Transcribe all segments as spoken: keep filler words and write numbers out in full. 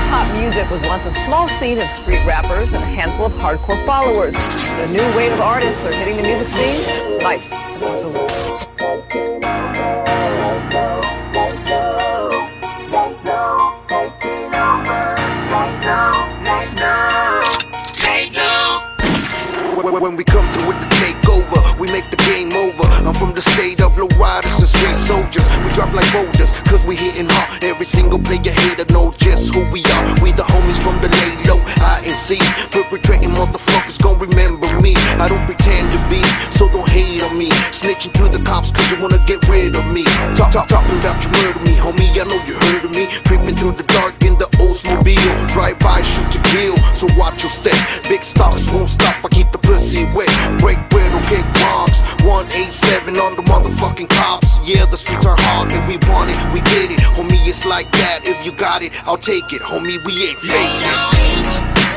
hip-hop music was once a small scene of street rappers and a handful of hardcore followers. But a new wave of artists are hitting the music scene tonight. When we come through with the takeover, we make the game over. I'm from the state of low riders and street soldiers. We drop like boulders, cause we hitting hard. Every single player hater know just who we are. We the homies from the lay low, I N C. Perpetrating motherfuckers gon' remember me. I don't pretend to be, so don't hate on me. Snitching to the cops cause you wanna get rid of me. Talk, talk, talking about you murder me, homie, I know you heard of me. Creeping through the dark in the Oldsmobile. Drive by, shoot to kill, so watch your step. Big stocks won't stop, I keep the pussy wet. Break bread or kick rocks. One eight seven on the motherfucking cops. Yeah, the streets are hard and we want it, we get it. Homie, it's like that, if you got it, I'll take it. Homie, we ain't faking.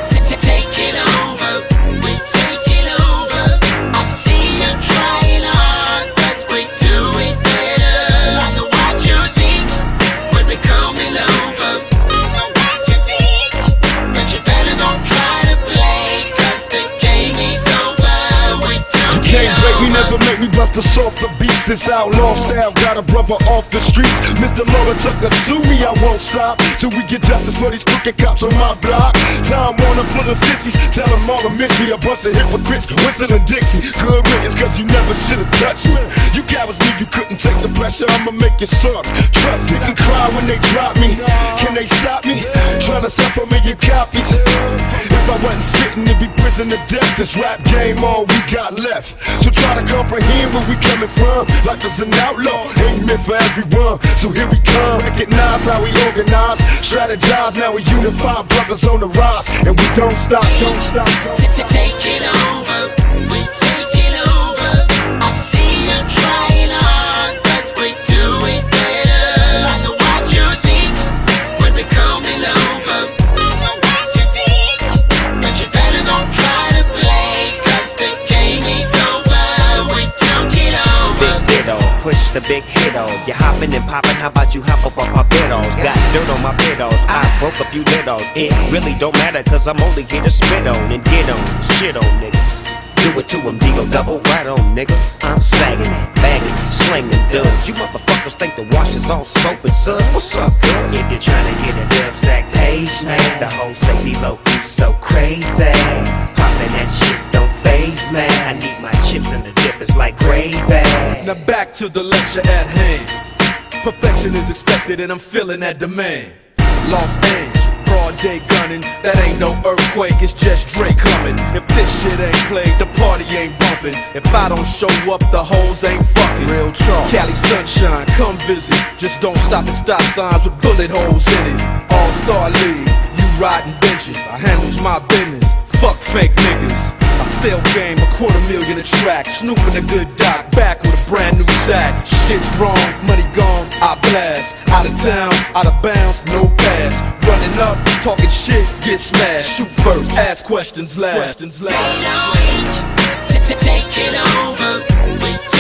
Take it over, we take it over. I see you trying hard, but we do it better. I know what you think when we coming over. I know what you think, but you better don't try to play, cause the game is over. We took You can't it break me, over. never make me bust a softer beats. This outlaw style got a brother off the streets. Mister Laura Tucker, sue me, I won't stop till we get justice for these crooked cops on my block. Time Warner full of sissies, tell them all to miss me. A bunch of hypocrites, whistling Dixie. Good riddance, cause you never should've touched me. You cowards knew you couldn't take the pressure, I'ma make you suck. Trust me, and cry when they drop me. Can they stop me? Trying to sell for million copies. If I wasn't spitting, it'd be prison to death. This rap game, all we got left. So try to comprehend where we coming from. Life is an outlaw, ain't meant for everyone. So here we come, recognize how we organize, strategize, now we unify, brothers on the rise. And we don't stop, don't stop, don't stop. Take it over, we take it over. I see you trying hard, but we do it better. I know what you think when we coming over. I know what you think, but you better don't try to play, cause the game is over. We took it over. Big ditto, push the big hit-o. You hopping and popping, how about you hop up on my pedals? Got dirt on my pedals, I broke a few littles. It really don't matter, cause I'm only here to spit on and get on, shit on, nigga. Do it to him, D-O double right on, nigga. I'm sagging it, bagging it, slinging dubs. You motherfuckers think the wash is all soap and suds. What's up, girl? If you're trying to get a dub sack page, man, the whole say D-Lo so crazy. Poppin' that shit don't phase, man. I need my chips and the dip is like gravy. Now back to the lecture at hand. Perfection is expected and I'm feeling that demand. Los Angeles, broad day gunning, that ain't no earthquake, it's just Dre coming. If this shit ain't played, the party ain't bumping. If I don't show up, the hoes ain't fucking. Real talk. Cali sunshine, come visit. Just don't stop at stop signs with bullet holes in it. All-Star League, you riding benches, I handles my business. Fuck fake niggas. I sell game, a quarter million a track. Snooping a good doc, back with a brand new sack. Shit's wrong, money gone, I blast. Out of town, out of bounds, no pass. Running up, talking shit, get smashed. Shoot first, ask questions last. Questions last. Take it over, we